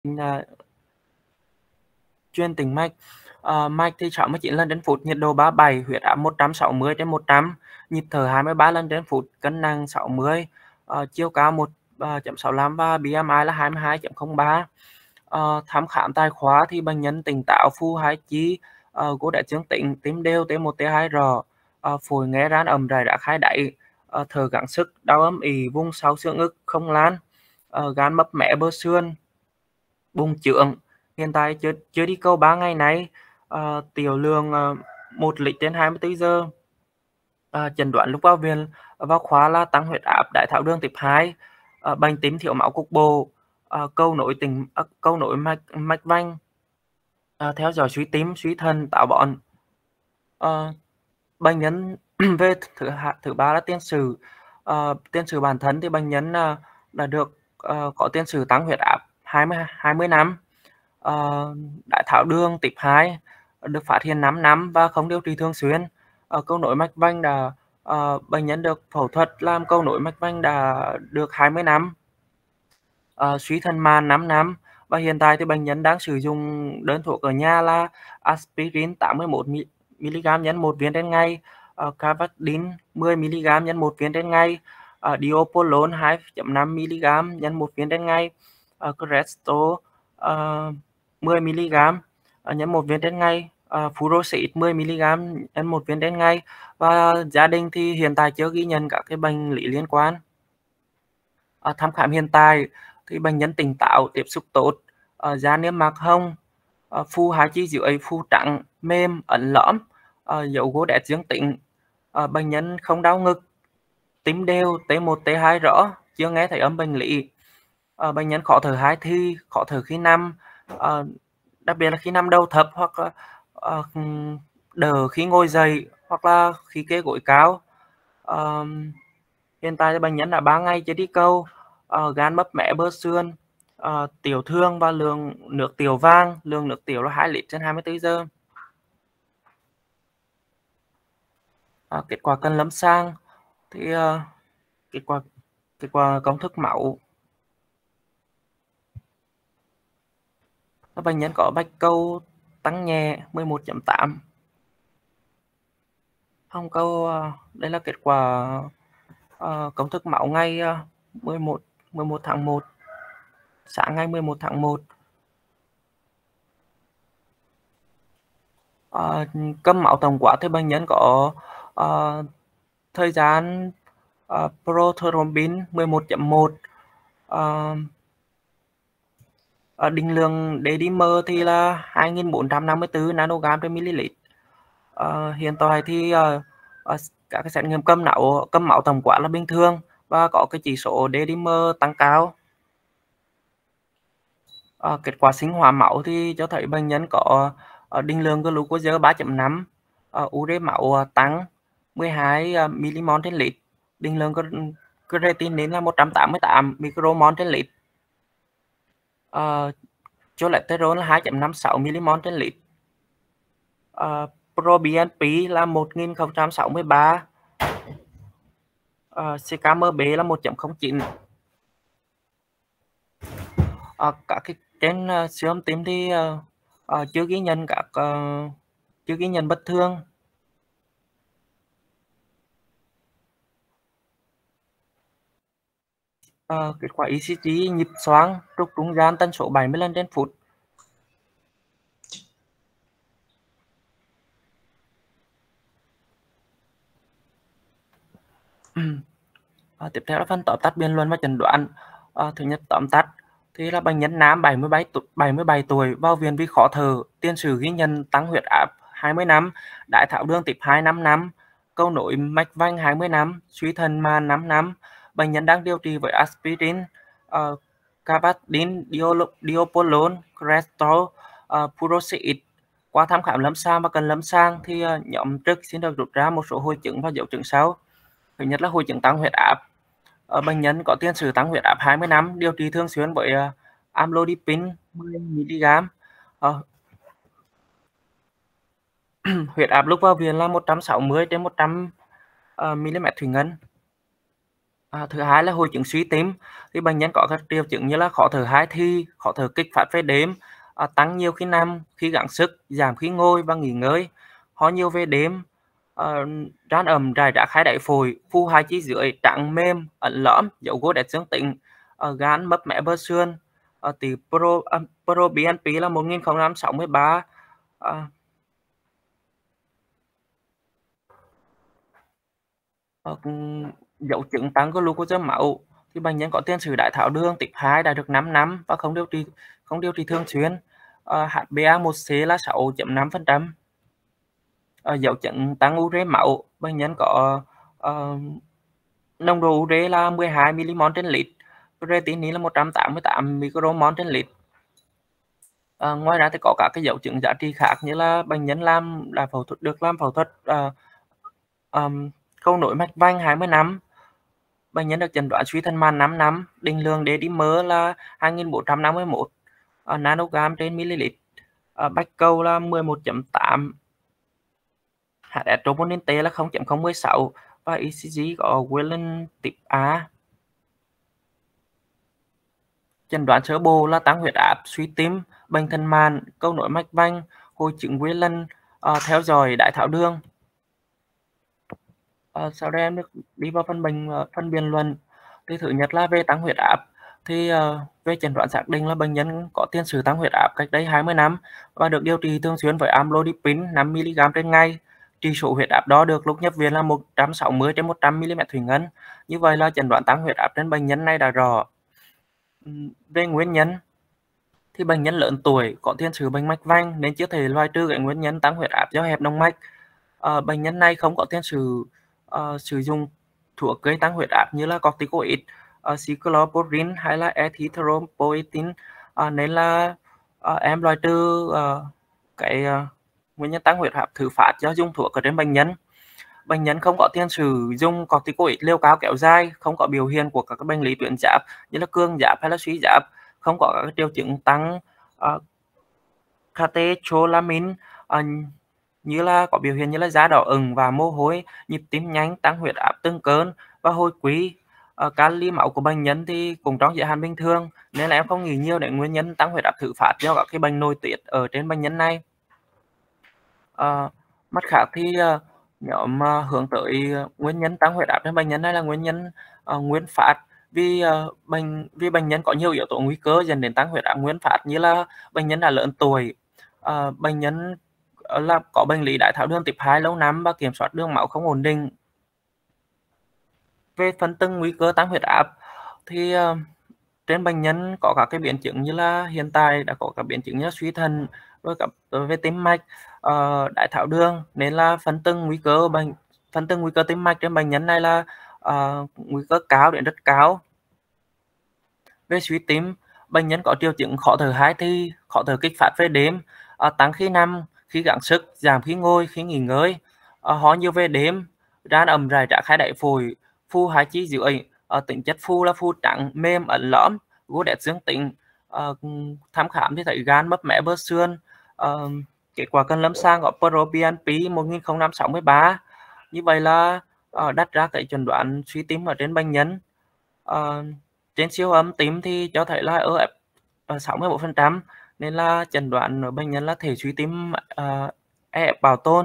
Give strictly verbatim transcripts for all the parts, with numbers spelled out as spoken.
Là chuyên tĩnh mạch. Ờ, mạch thì sáu mươi chín lần trên phút, nhiệt độ ba mươi bảy, huyết áp một trăm sáu mươi trên một trăm, nhịp thở hai mươi ba lần trên phút, cân nặng sáu mươi, ờ, chiều cao một chấm sáu lăm và bê em i là hai mươi hai chấm không ba. Ờ, thăm khám tại khoa thì bệnh nhân tỉnh táo, phù hai chi, ờ, cô đã dương tính, tim đều, T một T hai rõ, ờ, phổi nghe ran ẩm rải rác hai đáy, ờ, thở gắng sức, đau âm ỉ vùng sau xương ức không lan, ờ, gan mấp mé bờ sườn, bụng trướng. Hiện tại chưa chưa đi câu ba ngày nay, ờ, tiểu lượng ờ, một lít trên hai mươi tư giờ. Ờ, chẩn đoán lúc vào viện vào khoa là tăng huyết áp, đái tháo đường type hai, ờ, bệnh tím thiếu máu cục bộ, ờ, cầu nối tình ờ, cầu nối mạch mạch vành, ờ, theo dõi suy tim, suy thận, táo bón. Ờ, bệnh nhân về thứ hai, thứ ba là tiền sử. Ờ, tiền sử bản thân thì bệnh nhân là đã được ờ, có tiền sử tăng huyết áp hai mươi hai mươi năm, ờ, đái tháo đường type hai được phát hiện năm năm và không điều trị thường xuyên. Ờ, cầu nối mạch vành đã ờ, bệnh nhân được phẫu thuật làm cầu nối mạch vành đã được hai mươi năm. Ờ, suy thận mạn năm năm và hiện tại thì bệnh nhân đang sử dụng đơn thuốc ở nhà là aspirin tám mươi mốt mi-li-gam nhân một viên trên ngày, uh, Cavadin mười mi-li-gam nhân một viên trên ngày, uh, Diopolon hai chấm năm mi-li-gam nhân một viên trên ngày, uh, Crestor uh, mười mi-li-gam uh, nhân một viên trên ngày, uh, Furosemide mười mi-li-gam nhân một viên trên ngày. Và gia đình thì hiện tại chưa ghi nhận các cái bệnh lý liên quan. Uh, thăm khám hiện tại thì bệnh nhân tỉnh táo, tiếp xúc tốt, uh, da niêm mạc hồng, uh, phù hai chi dưới, phù trắng, mềm, ẩn lõm, uh, dấu gỗ đét dương tính, uh, bệnh nhân không đau ngực, tim đều, T một T hai rõ, chưa nghe thấy âm bệnh lý. Uh, bệnh nhân khó thở hai thi, khó thở khi nằm, uh, đặc biệt là khi nằm đầu thấp hoặc uh, đờ khi ngồi dậy hoặc là khi kê gối cao. Uh, hiện tại thì bệnh nhân đã ba ngày chưa đi câu, uh, gan mấp mé bờ sườn, uh, tiểu thương và lượng nước tiểu vàng, lượng nước tiểu là hai lít trên hai mươi tư giờ. Uh, kết quả cần lâm sàng thì uh, kết quả kết quả công thức máu, bệnh nhân có bạch cầu tăng nhẹ mười một chấm tám, hồng cầu. Uh, đây là kết quả uh, công thức máu ngày uh, mười một mười một tháng một, sáng ngày mười một tháng một. Uh, cầm máu tổng quát thì bệnh nhân có uh, thời gian uh, prothrombin mười một chấm một, uh, uh, định lượng D-dimer thì là hai nghìn bốn trăm năm mươi tư nanogam trên ml. Uh, hiện tại thì uh, uh, các cái xét nghiệm cầm máu cầm máu tổng quát là bình thường và có cái chỉ số D-dimer tăng cao. Uh, kết quả sinh hóa máu thì cho thấy bệnh nhân có uh, định lượng glucose ba chấm năm, uh, ure máu tăng mười hai uh, milimol trên lít, định lượng creatinine là một trăm tám mươi tám micromol trên lít, uh, cholesterol là hai chấm năm sáu milimol trên lít, uh, proBNP là một nghìn không trăm sáu mươi ba, uh, xê ca em bê là một chấm không chín. Uh, các cái trên uh, siêu âm tim thì uh, uh, chưa ghi nhận các uh, chưa ghi nhận bất thường. Uh, kết quả e xê giê nhịp xoang, trục trung gian, tần số bảy mươi lần trên phút. Uh, tiếp theo là phần tóm tắt biên luận và chẩn đoán. Uh, thứ nhất, tóm tắt thì là bệnh nhân nam bảy mươi bảy tuổi, bảy mươi bảy tuổi vào viện vì khó thở, tiền sử ghi nhận tăng huyết áp hai mươi năm, đái tháo đường type hai năm năm, cầu nối mạch vành hai mươi năm, suy thận mạn năm năm. Bệnh nhân đang điều trị với aspirin, uh, Cavadin, Diopolon, Crestor, uh, Furosemide. Qua thăm khám lâm sàng và cận lâm sàng thì uh, nhóm trước xin được rút ra một số hội chứng và dấu chứng sau. Thứ nhất là hội chứng tăng huyết áp. Ở bệnh nhân có tiền sử tăng huyết áp hai mươi năm, điều trị thường xuyên với uh, amlodipine mười mi-li-gam. Uh, huyết áp lúc vào viện là một trăm sáu mươi trên một trăm uh, mm thủy ngân. À, thứ hai là hội chứng suy tim, thì bệnh nhân có các triệu chứng như là khó thở hai thì, khó thở kịch phát về đêm, à, tăng nhiều khi nằm, khi gắng sức, giảm khi ngồi và nghỉ ngơi, ho nhiều về đêm, ờ, ran ẩm rải rác hai đáy phổi, phù hai chi dưới, trắng mềm, ẩn lõm, dấu gô đét dương tính, ờ, gan mấp mé bơ xương, ờ, tỷ pro, à, proBNP là một nghìn không trăm sáu mươi ba. À, Ờ, dấu chứng tăng glucose trong máu, thì bệnh nhân có tiền sử đái tháo đường type hai đã được năm năm và không điều trị không điều trị thường xuyên. Ờ, hát bê A một C là sáu phẩy năm phần trăm. Ờ, dấu chứng tăng ure máu, bệnh nhân có ờ, nồng độ ure là mười hai milimol trên lít, creatinine là một trăm tám mươi tám micromol trên lít. Ờ, ngoài ra thì có các cái dấu chứng giá trị khác như là bệnh nhân làm là phẫu thuật được làm phẫu thuật uh, um, câu nối mạch vành hai mươi năm. Bệnh nhân được chẩn đoán suy thận mạn năm năm, định lượng đê dimer là hai nghìn bốn trăm năm mươi mốt uh, nanogram trên ml, uh, bạch cầu là mười một phẩy tám, hát ét troponin T là không phẩy không một sáu và e xê giê có Whelan type A. Chẩn đoán sơ bộ là tăng huyết áp, suy tim, bệnh thận mạn, câu nối mạch vành, hội chứng Whelan, uh, theo dõi đái tháo đường. Ờ, sau đây em được đi vào phần bệnh ờ, phần biện luận. Thì thứ nhất là về tăng huyết áp, thì ờ, về chẩn đoán xác định là bệnh nhân có tiền sử tăng huyết áp cách đây hai mươi năm và được điều trị thường xuyên với amlodipine năm mi-li-gam trên ngày. Chỉ số huyết áp đo được lúc nhập viện là một trăm sáu mươi trên một trăm mi-li-mét thủy ngân. Như vậy là chẩn đoán tăng huyết áp trên bệnh nhân này đã rõ. Ừm, Về nguyên nhân thì bệnh nhân lớn tuổi có tiền sử bệnh mạch vành nên chưa thể loại trừ cái nguyên nhân tăng huyết áp do hẹp động mạch. Ờ, bệnh nhân này không có tiền sử ờ, sử dụng thuốc gây tăng huyết áp như là corticoid, uh, cyclosporin hay là erythropoietin. Ờ, nên là ờ, em loại trừ ờ, cái ờ, nguyên nhân tăng huyết áp thứ phát do dùng thuốc ở trên bệnh nhân. Bệnh nhân không có tiền sử dụng corticoid liều cao kéo dài, không có biểu hiện của các bệnh lý tuyến giáp như là cường giáp hay là suy giáp, không có các triệu chứng tăng uh, catecholamine, uh, như là có biểu hiện như là da đỏ ửng và mồ hôi, nhịp tim nhanh, tăng huyết áp từng cơn và hồi quý. Ờ, kali máu của bệnh nhân thì cũng trong giới hạn bình thường, nên là em không nghĩ nhiều đến nguyên nhân tăng huyết áp thứ phát do các cái bệnh nội tiết ở trên bệnh nhân này. Ờ, mặt khác thì ờ, nhóm ờ, hướng tới ờ, nguyên nhân tăng huyết áp trên bệnh nhân này là nguyên nhân ờ, nguyên phát, vì ờ, bệnh vì bệnh nhân có nhiều yếu tố nguy cơ dẫn đến tăng huyết áp nguyên phát như là bệnh nhân đã lớn tuổi, ờ, bệnh nhân ờ, là có bệnh lý đái tháo đường type hai lâu năm và kiểm soát đường máu không ổn định. Về phân tích nguy cơ tăng huyết áp thì ờ, trên bệnh nhân có các cái biến chứng như là hiện tại đã có các biến chứng như là suy thận, rồi các rồi về tim mạch, ờ, đái tháo đường, nên là phân tích nguy cơ bệnh phân tích nguy cơ tim mạch trên bệnh nhân này là ờ, nguy cơ cao đến rất cao. Về suy tim, bệnh nhân có triệu chứng khó thở hai thì, khó thở kích phát về đêm, ờ, tăng khi nằm, khi gắng sức, giảm khi ngồi, khi nghỉ ngơi, ờ, ho nhiều về đêm, ran ẩm rải rác hai đáy phổi, phù hai chi dưới, ờ, tính chất phù là phù trắng, mềm, ẩn lõm, Godet dương tính. Ờ, thăm khám thì thấy gan mấp mé bơ xương. Ờ, kết quả cận lâm sàng có proBNP một nghìn không trăm sáu mươi ba. Như vậy là ờ, đặt ra cái chẩn đoán suy tim ở trên bệnh nhân. Ờ, trên siêu âm tim thì cho thấy là ở ở sáu mươi mốt phần trăm, nên là chẩn đoán ở bệnh nhân là thể suy tim uh, e ép bảo tồn.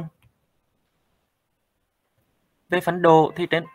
Về phân độ thì trên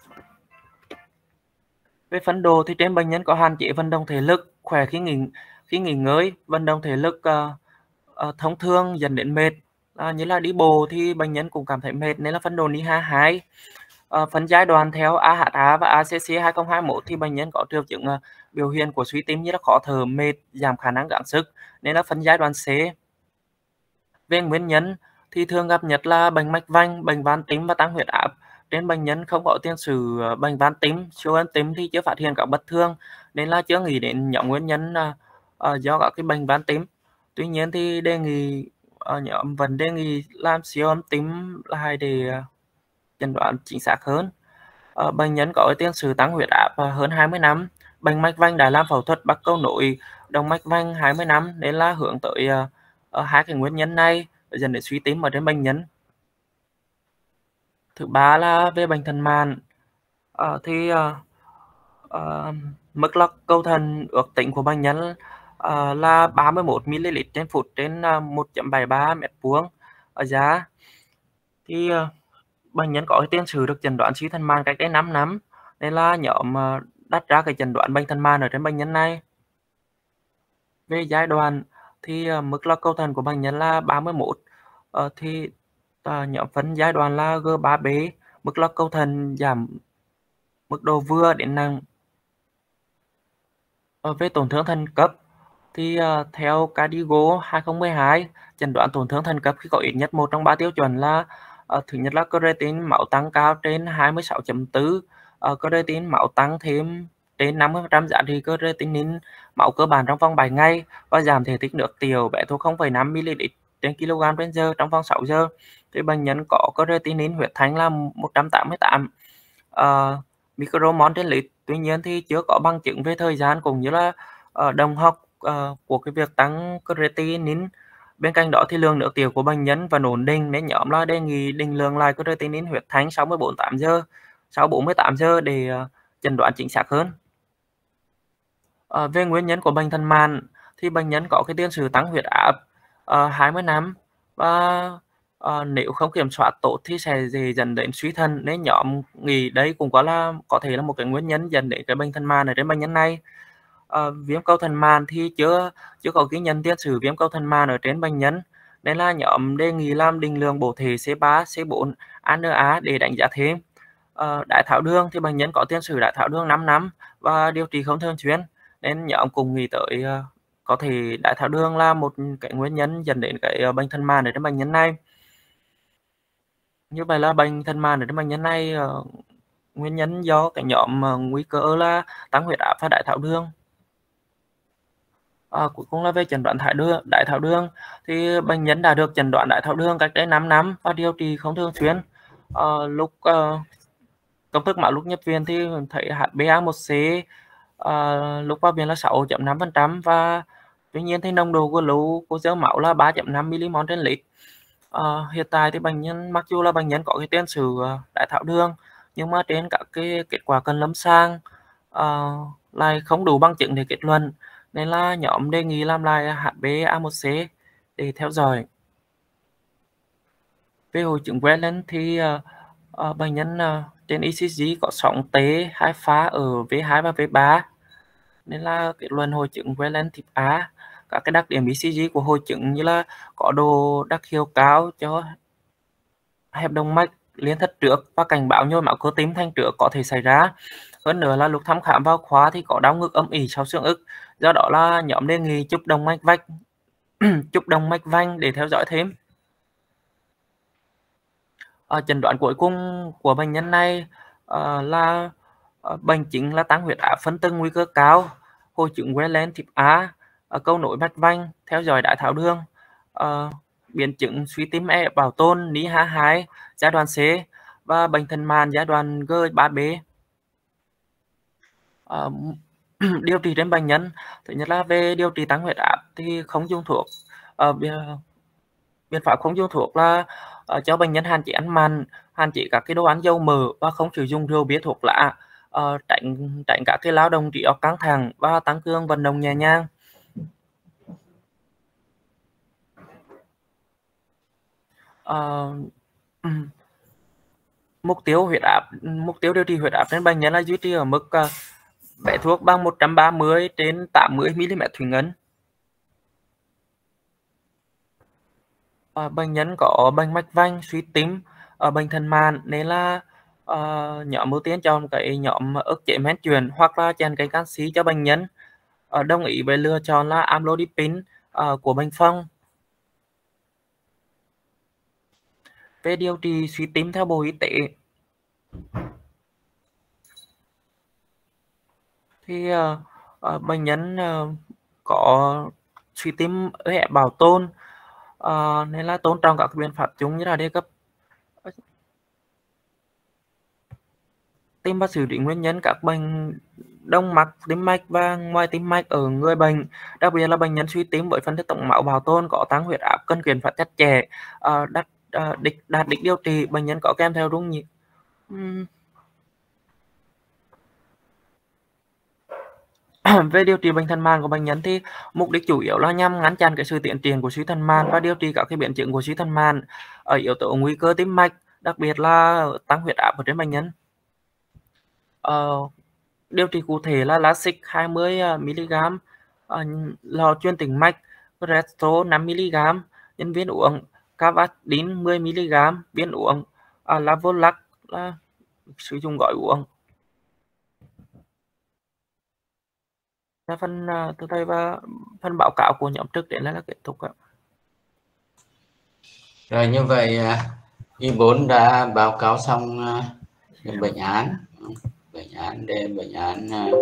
về phân độ thì trên bệnh nhân có hạn chế vận động thể lực, khỏe khi nghỉ khi nghỉ ngơi, vận động thể lực uh, uh, thông thường dẫn đến mệt. À, như là đi bộ thì bệnh nhân cũng cảm thấy mệt nên là phân độ en i hát hai. Ờ, phân giai đoạn theo a hát a và a xê xê hai không hai mốt thì bệnh nhân có triệu chứng uh, biểu hiện của suy tim như là khó thở, mệt, giảm khả năng gắng sức, nên là phân giai đoạn C. Về nguyên nhân thì thường gặp nhất là bệnh mạch vành, bệnh van tim và tăng huyết áp. Trên bệnh nhân không có tiền sử ờ, bệnh van tim, siêu âm tim thì chưa phát hiện các bất thường, nên là chưa nghĩ đến nhóm nguyên nhân uh, uh, do các cái bệnh van tim. Tuy nhiên thì đề nghị uh, nhóm vẫn đề nghị làm siêu âm tim lại để uh, chẩn đoán chính xác hơn. Uh, bệnh nhân có tiền sử tăng huyết áp uh, hơn hai mươi năm, bệnh mạch vành đã làm phẫu thuật bắt cầu nối động mạch vành hai mươi năm, nên là hướng tới uh, uh, hai cái nguyên nhân này dẫn đến suy tim ở trên bệnh nhân. Thứ ba là về bệnh thận mạn. Ờ, thì uh, Ờ, mức lọc cầu thần ước tính của bệnh nhân ờ, là ba mươi mốt mi-li-lít trên phút trên uh, một phẩy bảy ba mét vuông ở da. Thì uh, bệnh nhân có cái tiền sử được chẩn đoán suy thận mạn cách đây năm năm, nên là nhóm uh, đặt ra cái chẩn đoán bệnh thận mạn ở trên bệnh nhân này. Về giai đoạn thì uh, mức lọc cầu thần của bệnh nhân là ba mươi mốt, uh, thì uh, nhóm phân giai đoạn là G ba B, mức lọc cầu thần giảm mức độ vừa đến nặng. Ờ, về tổn thương thận cấp thì uh, theo Cardigo hai không một hai, chẩn đoán tổn thương thận cấp khi có ít nhất một trong ba tiêu chuẩn là uh, thứ nhất là creatinine máu tăng cao trên hai mươi sáu chấm bốn, uh, creatinine máu tăng thêm trên năm mươi phần trăm giá trị creatinine máu cơ bản trong vòng bảy ngày, và giảm thể tích nước tiểu bé thuộc không phẩy năm mi-li-lít trên kg trên giờ trong vòng sáu giờ. Thì bệnh nhân có creatinine huyết thanh là một trăm tám mươi tám uh, micromol trên lít. Tuy nhiên thì chưa có bằng chứng về thời gian cũng như là uh, đồng học uh, của cái việc tăng creatinine. Bên cạnh đó thì lượng nước tiểu của bệnh nhân vẫn ổn định, nên nhóm là đề nghị định lượng lại creatinine huyết thanh sau bốn mươi tám giờ, sau bốn mươi tám giờ để uh, chẩn đoán chính xác hơn. Uh, về nguyên nhân của bệnh thận mạn thì bệnh nhân có cái tiền sử tăng huyết áp uh, hai mươi năm, và uh, nếu không kiểm soát tốt thì sẽ dễ dẫn đến suy thận, nên nhóm nghĩ đây cũng có là có thể là một cái nguyên nhân dẫn đến cái bệnh thận mạn ở trên bệnh nhân này. Uh, viêm cầu thận mạn thì chưa chưa có ghi nhận tiền sử viêm cầu thận mạn ở trên bệnh nhân, nên là nhóm đề nghị làm định lượng bổ thể C ba, C bốn, a en a để đánh giá thêm. Uh, đái tháo đường thì bệnh nhân có tiền sử đái tháo đường năm năm và điều trị không thường xuyên, nên nhóm cùng nghĩ tới uh, có thể đái tháo đường là một cái nguyên nhân dẫn đến cái uh, bệnh thận mạn ở trên bệnh nhân này. Như vậy là bệnh thận mạn ở trên bệnh nhân này uh, nguyên nhân do cái nhóm uh, nguy cơ là tăng huyết áp và đái tháo đường. À, cuối cùng là về chẩn đoán thải đường, đái tháo đường thì bệnh nhân đã được chẩn đoán đái tháo đường cách đây năm năm và điều trị không thường xuyên. À, lúc uh, công thức máu lúc nhập viện thì thấy hát bê a một C uh, lúc vào viện là sáu phẩy năm phần trăm, và tuy nhiên thì nồng độ của glucose máu là ba phẩy năm mi-li-mol trên lít. Uh, hiện tại thì bệnh nhân mặc dù là bệnh nhân có cái tiền sử uh, đái tháo đường, nhưng mà trên các cái kết quả cận lâm sàng uh, lại không đủ bằng chứng để kết luận, nên là nhóm đề nghị làm lại hát bê a một C để theo dõi. Về hội chứng Wellen thì uh, uh, bệnh nhân uh, trên e xê giê có sóng T hai pha ở V hai và V ba, nên là kết luận hội chứng Wellen type A. Các cái đặc điểm e xê giê của hội chứng như là có độ đặc hiệu cao cho hẹp động mạch liên thất trước và cảnh báo nhồi máu cơ tim thanh trước có thể xảy ra. Hơn nữa là lúc thăm khám vào khoa thì có đau ngực âm ỉ sau xương ức, do đó là nhóm đề nghị chụp động mạch vách chụp động mạch vành để theo dõi thêm. À, chẩn đoán cuối cùng của bệnh nhân này uh, là uh, bệnh chính là tăng huyết áp phân tầng nguy cơ cao, hội chứng Wellen type A, uh, câu nối mạch vành, theo dõi đái tháo đường, uh, biến chứng suy tim E bảo tồn en hát hai giai đoạn C và bệnh thận mạn giai đoạn G ba B. Uh, điều trị trên bệnh nhân, thứ nhất là về điều trị tăng huyết áp thì không dùng thuốc. Uh, biện pháp không dùng thuốc là uh, cho bệnh nhân hạn chế ăn mặn, hạn chế các cái đồ ăn dầu mỡ và không sử dụng rượu bia thuốc lá, uh, tránh tránh các cái lao động trí óc căng thẳng và tăng cường vận động nhẹ nhàng. Uh, mục tiêu huyết áp mục tiêu điều trị huyết áp trên bệnh nhân là duy trì ở mức uh, bé thuốc bằng một trăm ba mươi trên tám mươi mi-li-mét thủy ngân. À, bệnh nhân có bệnh mạch vành, suy tim, ở bệnh thận mạn, nên là uh, nhóm ưu tiên chọn cái nhóm ức chế men chuyển hoặc là chèn cái canxi cho bệnh nhân. Uh, đồng ý với lựa chọn là amlodipine uh, của bệnh phong. Về điều trị suy tim theo Bộ Y tế thì uh, uh, bệnh nhân uh, có suy tim ức hẹp bảo tồn, uh, nên là tôn trọng các biện pháp chung như là đề cấp tim và xử lý nguyên nhân các bệnh đông mạch, tim mạch và ngoài tim mạch ở người bệnh, đặc biệt là bệnh nhân suy tim với phân tích tổng máu bảo tồn, có tăng huyết áp, cần kiểm soát chặt chẽ, uh, đạt uh, đích đạt đích điều trị. Bệnh nhân có kèm theo rung nhịp. Uhm. Về điều trị bệnh thần màn của bệnh nhân thì mục đích chủ yếu là nhằm ngăn chặn cái sự tiến triển của suy thần màn và điều trị các cái biến chứng của suy thần màn ở yếu tố nguy cơ tim mạch, đặc biệt là tăng huyết áp ở trên bệnh nhân. Ờ, điều trị cụ thể là Lasix hai mươi mi-li-gam, ờ, lò truyền tĩnh mạch Crestor năm mi-li-gam nhân viên uống, Cavadin mười mi-li-gam viên uống, à, Lavolac là sử dụng gói uống. Là phần à, từ đây và phần báo cáo của nhóm trước đến là, là kết thúc ạ. Rồi như vậy i bốn đã báo cáo xong uh, bệnh án bệnh án đây bệnh án uh,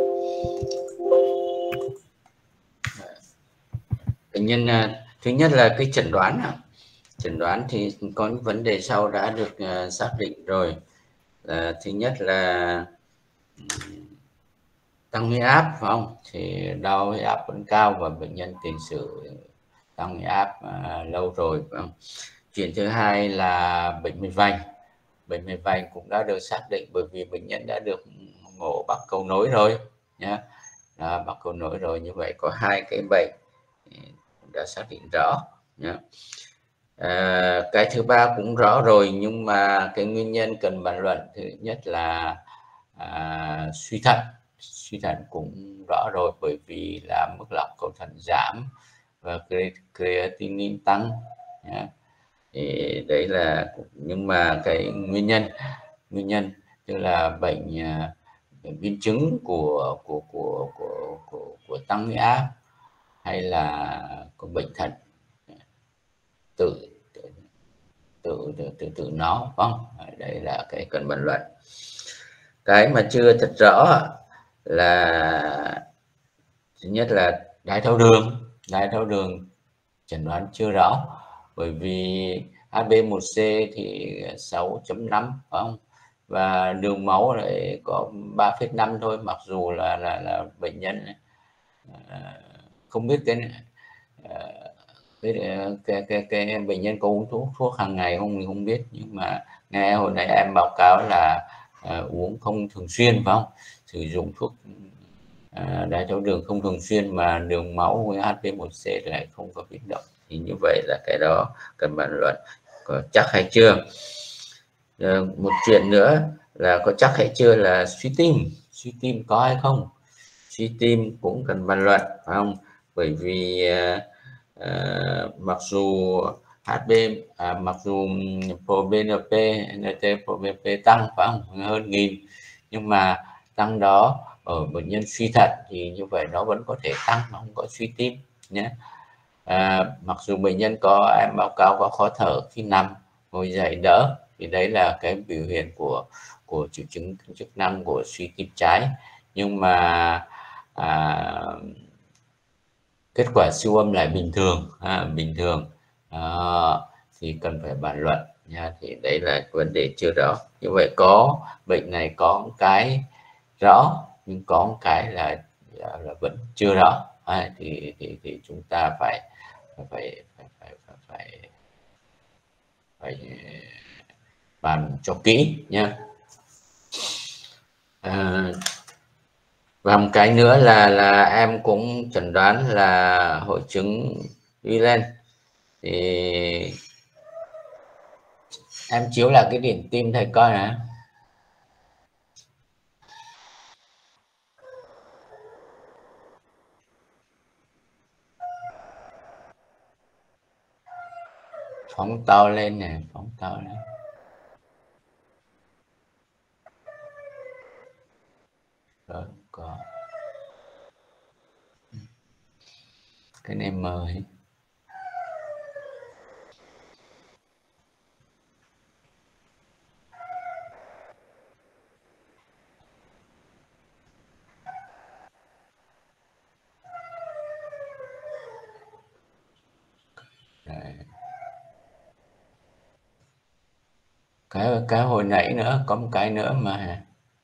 bệnh nhân uh, thứ nhất là cái chẩn đoán chẩn đoán thì có những vấn đề sau đã được uh, xác định rồi. Uh, thứ nhất là tăng huyết áp, phải không? Thì đau huyết áp vẫn cao và bệnh nhân tiền sử tăng huyết áp uh, lâu rồi, phải không? Chuyện thứ hai là bệnh mạch vành. Bệnh mạch vành cũng đã được xác định bởi vì bệnh nhân đã được mổ bắc cầu nối rồi nhé. Đó, bắc cầu nối rồi, như vậy có hai cái bệnh đã xác định rõ nhé. À, cái thứ ba cũng rõ rồi, nhưng mà cái nguyên nhân cần bàn luận thứ nhất là à, suy thận. Suy thận cũng rõ rồi bởi vì là mức lọc cầu thận giảm và creatinine tăng nhé. Thì đấy là, nhưng mà cái nguyên nhân nguyên nhân tức là bệnh, bệnh biến chứng của của của của của, của tăng huyết áp hay là có bệnh thận tự tự tự tự, tự, tự nó, không? Đây là cái cần bàn luận. Cái mà chưa thật rõ là thứ nhất là đái tháo đường. Đái tháo đường chẩn đoán chưa rõ bởi vì hát bê một xê thì sáu chấm năm, phải không? Và đường máu lại có ba phẩy năm thôi, mặc dù là là là bệnh nhân không biết cái cái cái cái, cái bệnh nhân có uống thuốc thuốc hàng ngày không mình không biết, nhưng mà nghe hồi nãy em báo cáo là uh, uống không thường xuyên, phải không? Sử dụng thuốc uh, đái tháo đường không thường xuyên mà đường máu với hát bê một xê lại không có biến động, thì như vậy là cái đó cần bàn luận có chắc hay chưa. Uh, một chuyện nữa là có chắc hay chưa là suy tim. Suy tim có hay không? Suy tim cũng cần bàn luận, phải không? Bởi vì uh, uh, mặc dù hát bê à, mặc dù proBNP, en tê proBNP tăng, phải không? Hơn nghìn, nhưng mà tăng đó ở bệnh nhân suy thận thì như vậy nó vẫn có thể tăng, nó không có suy tim nhé. À, mặc dù bệnh nhân có, em báo cáo có khó thở khi nằm, ngồi dậy đỡ, thì đấy là cái biểu hiện của của triệu chứng chức năng của suy tim trái, nhưng mà à, kết quả siêu âm lại bình thường, à, bình thường à, thì cần phải bàn luận nha. Thì đấy là vấn đề chưa rõ. Như vậy có bệnh này có cái rõ nhưng có cái là là, là vẫn chưa rõ, à, thì, thì thì chúng ta phải phải phải phải phải, phải, phải, phải bàn cho kỹ nha. À, và một cái nữa là là em cũng chẩn đoán là hội chứng Wieland, thì em chiếu là cái điện tim thầy coi nè. Phóng to lên nè, phóng to lên. Rồi có cái này mời cái cái hồi nãy nữa có một cái nữa mà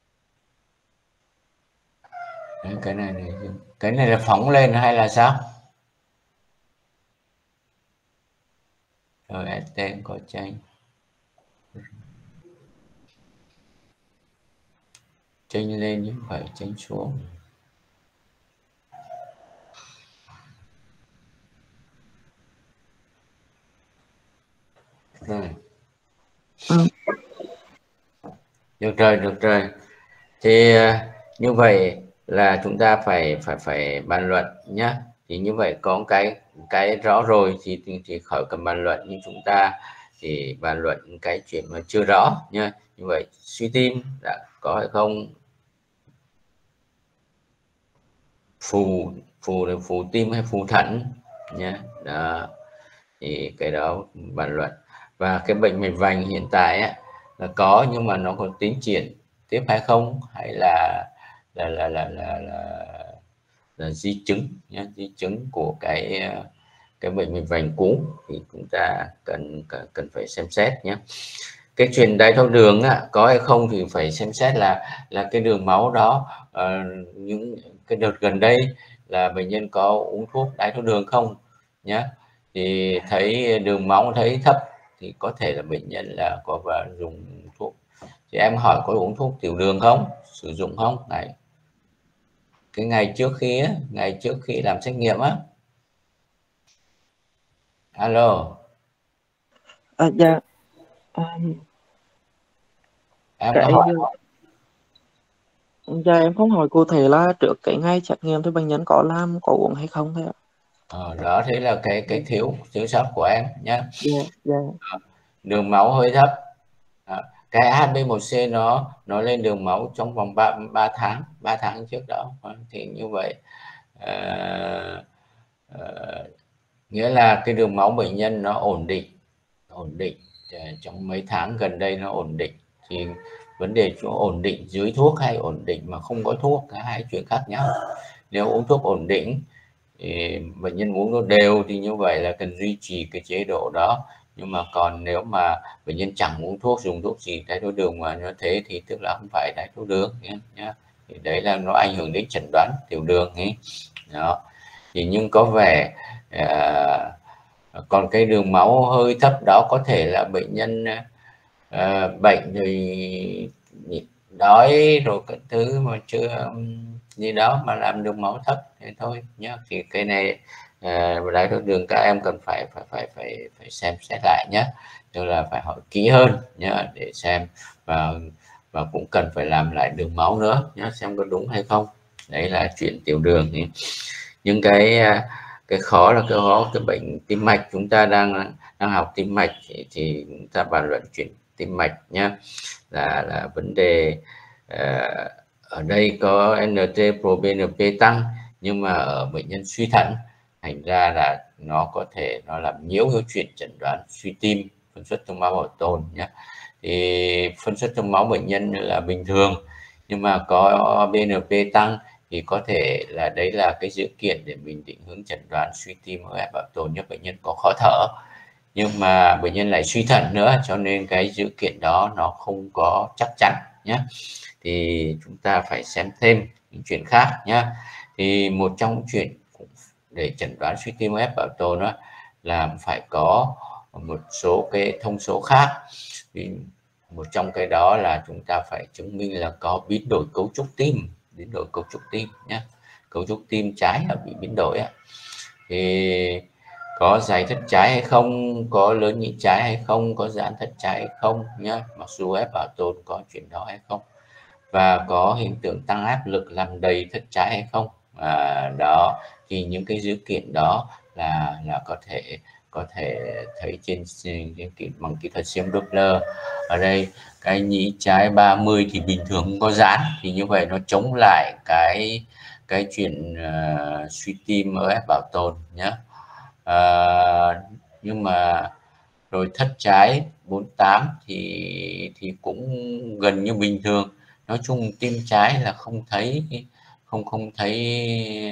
cái này này cái này là phóng lên hay là sao? Rồi ét tê có tranh tranh lên chứ không phải tranh xuống. Rồi. Ừ. Được rồi, được rồi. Thì như vậy là chúng ta phải phải phải bàn luận nhá. Thì như vậy có cái cái rõ rồi thì thì, thì khỏi cần bàn luận, nhưng chúng ta thì bàn luận cái chuyện mà chưa rõ nhá. Như vậy suy tim đã có hay không, phù phù là phù tim hay phù thận nhá. Đó, thì cái đó bàn luận. Và cái bệnh mạch vành hiện tại á, là có, nhưng mà nó còn tiến triển tiếp hay không, hay là là là là là, là, là di chứng nhá, di chứng của cái cái bệnh mạch vành cũ thì chúng ta cần cần, cần phải xem xét nhé. Cái chuyện đái tháo đường á, có hay không thì phải xem xét là là cái đường máu đó, uh, những cái đợt gần đây là bệnh nhân có uống thuốc đái tháo đường không nhé. Thì thấy đường máu thấy thấp thì có thể là bệnh nhân là có và dùng thuốc. Thì em hỏi có uống thuốc tiểu đường không, sử dụng không? Này, cái ngày trước khi á, ngày trước khi làm xét nghiệm á. Alo. À, dạ. Um, Em có cái hỏi dạ em không hỏi cụ thể là trước cái ngày xét nghiệm thì bệnh nhân có làm có uống hay không thôi ạ. Ờ, đó, thế là cái cái thiếu thiếu sót của em nhé. Dạ, dạ. Đường máu hơi thấp. Đó. Cái hát bê một xê nó nó lên đường máu trong vòng ba ba tháng, ba tháng trước đó. Thì như vậy uh, uh, nghĩa là cái đường máu bệnh nhân nó ổn định, ổn định trong mấy tháng gần đây nó ổn định. Thì vấn đề chỗ ổn định dưới thuốc hay ổn định mà không có thuốc, cả hai chuyện khác nhau. Nếu uống thuốc ổn định thì bệnh nhân uống nó đều thì như vậy là cần duy trì cái chế độ đó. Nhưng mà còn nếu mà bệnh nhân chẳng uống thuốc, dùng thuốc gì đái tháo đường mà nó thế thì tức là không phải đái tháo đường nhé. Thì đấy là nó ảnh hưởng đến chẩn đoán tiểu đường ấy. Đó. Thì nhưng có vẻ à, còn cái đường máu hơi thấp đó có thể là bệnh nhân à, bệnh rồi đói rồi cái thứ mà chưa gì đó mà làm đường máu thấp thế thôi nhé. Thì cái này à, đái tháo đường các em cần phải phải phải phải phải xem xét lại nhé, tức là phải hỏi kỹ hơn nhé để xem, và và cũng cần phải làm lại đường máu nữa nhé, xem có đúng hay không. Đấy là chuyện tiểu đường. Thì những cái cái khó là cái khó cái bệnh tim mạch, chúng ta đang đang học tim mạch thì, thì chúng ta bàn luận chuyện tim mạch nhé. Là là vấn đề uh, ở đây có en tê proBNP tăng, nhưng mà ở bệnh nhân suy thận thành ra là nó có thể nó làm nhiễu cái chuyện chẩn đoán suy tim, phân suất trong máu bảo tồn nhé. Thì phân suất trong máu bệnh nhân là bình thường, nhưng mà có bê en pê tăng thì có thể là đấy là cái dữ kiện để mình định hướng chẩn đoán suy tim ở ép bảo tồn, nếu bệnh nhân có khó thở nhưng mà bệnh nhân lại suy thận nữa, cho nên cái dữ kiện đó nó không có chắc chắn nhé. Thì chúng ta phải xem thêm những chuyện khác nhé. Thì một trong chuyện để chẩn đoán suy tim ép bảo tồn đó là phải có một số cái thông số khác. Thì một trong cái đó là chúng ta phải chứng minh là có biến đổi cấu trúc tim, biến đổi cấu trúc tim nhé, cấu trúc tim trái là bị biến đổi á. Thì có dày thất trái hay không, có lớn nhị trái hay không, có giãn thất trái hay không nhé, mặc dù ép bảo tồn có chuyện đó hay không, và có hiện tượng tăng áp lực làm đầy thất trái hay không. À, đó thì những cái dữ kiện đó là là có thể có thể thấy trên, trên bằng kỹ thuật siêu Doppler. Ở đây cái nhĩ trái ba mươi thì bình thường không có giãn, thì như vậy nó chống lại cái cái chuyện uh, suy tim ở ép bảo tồn nhé. À, nhưng mà rồi thất trái bốn mươi tám thì thì cũng gần như bình thường. Nói chung tim trái là không thấy không không thấy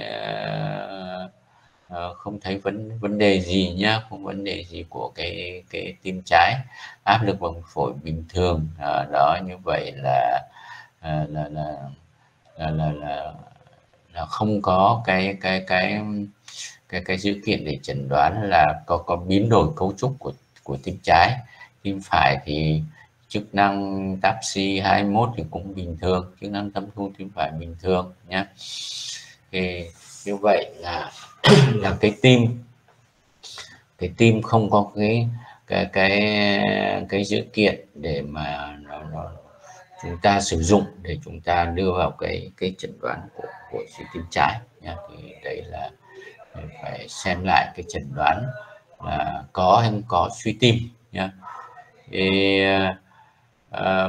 uh, không thấy vấn vấn đề gì nhá, không vấn đề gì của cái cái tim trái, áp lực bằng phổi bình thường. À, đó như vậy là là là là là, là, là, là không có cái cái cái cái cái dữ kiện để chẩn đoán là có có biến đổi cấu trúc của của tim trái. Tim phải thì chức năng táp xi hai mươi mốt thì cũng bình thường, chức năng tâm thu tim phải bình thường nhé. Thì như vậy là là cái tim cái tim không có cái cái cái cái dữ kiện để mà nó, nó chúng ta sử dụng để chúng ta đưa vào cái cái chẩn đoán của, của suy tim trái nha. Thì đấy là phải xem lại cái chẩn đoán là có hay không có suy tim nha. Thì uh,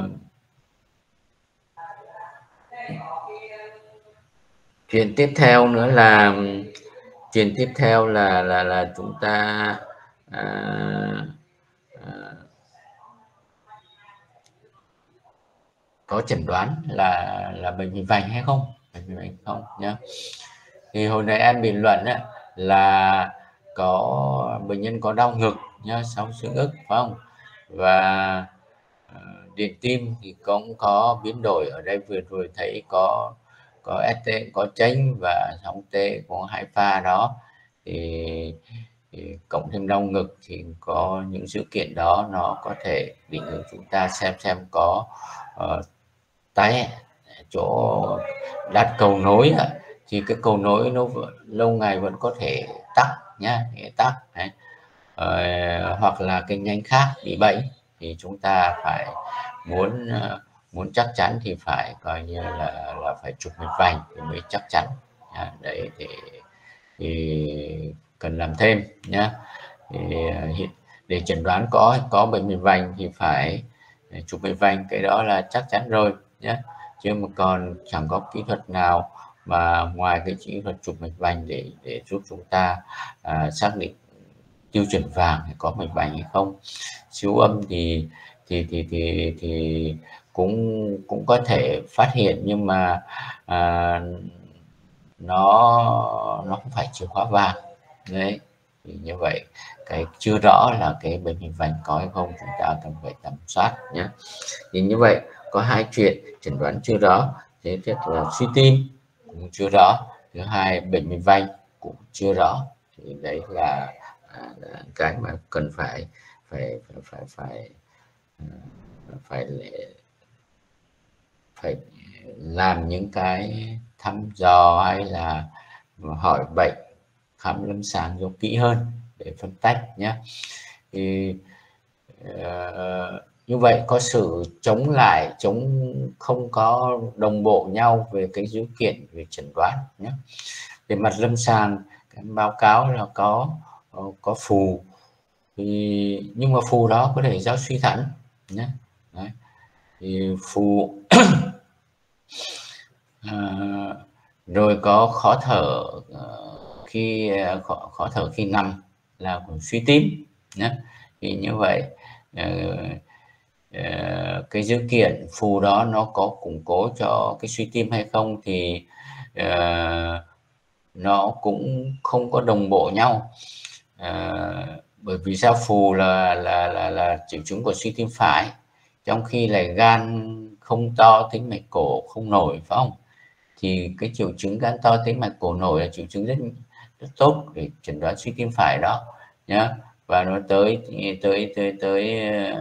chuyện tiếp theo nữa là chuyện tiếp theo là là là chúng ta à, à, có chẩn đoán là là bệnh vì vành hay không, bệnh vì vành không nhá. Thì hồi nãy em bình luận á, là có bệnh nhân có đau ngực nhá, sau xương ức phải không, và uh, điện tim thì cũng có biến đổi. Ở đây vừa rồi thấy có có ét tê có chênh và sóng T có hai pha đó, thì, thì cộng thêm đau ngực thì có những sự kiện đó nó có thể định hướng chúng ta xem xem có uh, tái chỗ đặt cầu nối à, thì cái cầu nối nó lâu ngày vẫn có thể tắc nhá, tắc đấy. Ờ, hoặc là cái nhánh khác bị bệnh thì chúng ta phải muốn muốn chắc chắn thì phải coi như là là phải chụp mạch vành thì mới chắc chắn à, đấy thì, thì cần làm thêm nhá. Thì để chẩn đoán có có bệnh mạch vành thì phải chụp mạch vành, cái đó là chắc chắn rồi nhé, chứ mà còn chẳng có kỹ thuật nào mà ngoài cái kỹ thuật chụp mạch vành để để giúp chúng ta à, xác định tiêu chuẩn vàng hay có mạch vành hay không. Siêu âm thì thì thì thì thì cũng cũng có thể phát hiện, nhưng mà à, nó nó không phải chìa khóa vàng đấy. Thì như vậy cái chưa rõ là cái bệnh mạch vành có hay không, chúng ta cần phải tầm soát nhé. Thì như vậy có hai chuyện chẩn đoán chưa rõ, thứ nhất là suy tim cũng chưa rõ, thứ hai bệnh mạch vành cũng chưa rõ. Thì đấy là, là cái mà cần phải phải phải phải phải phải phải làm những cái thăm dò hay là hỏi bệnh, khám lâm sàng cho kỹ hơn để phân tách nhé. Thì uh, như vậy có sự chống lại, chống không có đồng bộ nhau về cái dữ kiện về chẩn đoán nhé. Về mặt lâm sàng, cái báo cáo là có có phù, thì nhưng mà phù đó có thể do suy thận nhé. Đấy. Thì phù à, rồi có khó thở khi khó, khó thở khi nằm là của suy tim nhé. Thì như vậy uh, uh, cái dữ kiện phù đó nó có củng cố cho cái suy tim hay không thì uh, nó cũng không có đồng bộ nhau. Uh, bởi vì sao phù là là là là triệu chứng của suy tim phải, trong khi là gan không to, tĩnh mạch cổ không nổi phải không? Thì cái triệu chứng gan to, tĩnh mạch cổ nổi là triệu chứng rất rất tốt để chẩn đoán suy tim phải đó nhá. Và nó tới tới tới tới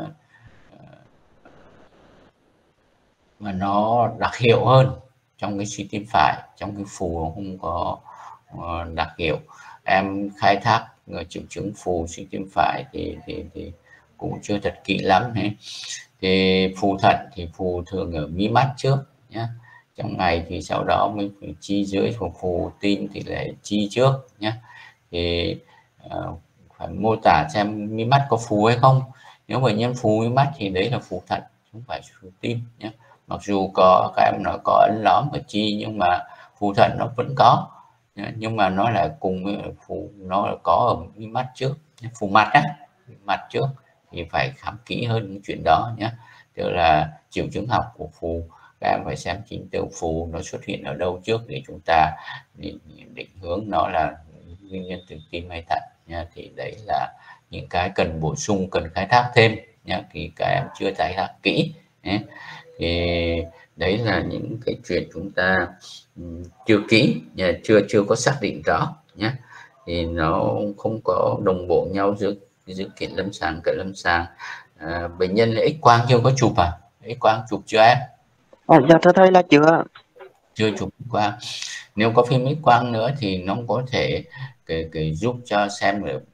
mà nó đặc hiệu hơn trong cái suy tim phải, trong cái phù không có đặc hiệu. Em khai thác triệu chứng phù suy tim phải thì thì thì cũng chưa thật kỹ lắm ấy. Thì phù thận thì phù thường ở mí mắt trước nhé, trong ngày thì sau đó mới phải chi dưới, phù phù tim thì lại chi trước nhé. Thì uh, phải mô tả xem mí mắt có phù hay không. Nếu bệnh nhân phù mí mắt thì đấy là phù thận, không phải phù tim nhé. Mặc dù có các em nói có ấn lõm ở chi, nhưng mà phù thận nó vẫn có, nhưng mà nó lại cùng với phù, nó là có ở mí mắt trước, phù mặt á, mặt trước thì phải khám kỹ hơn những chuyện đó nhé. Tức là triệu chứng học của phù, các em phải xem chính từ phù nó xuất hiện ở đâu trước để chúng ta định, định hướng nó là nguyên nhân từ tim hay thận nha. Thì đấy là những cái cần bổ sung, cần khai thác thêm nha, thì các em chưa khai thác kỹ nhé. Thì đấy là những cái chuyện chúng ta chưa kỹ, chưa chưa có xác định rõ nhé. Thì nó không có đồng bộ nhau giữa dữ kiện lâm sàng cận lâm sàng. À, bệnh nhân là X quang chưa có chụp à? X quang chụp chưa em? À, dạ thưa thầy là chưa. Chưa chụp X quang. Nếu có phim X quang nữa thì nó có thể cái, cái giúp cho xem được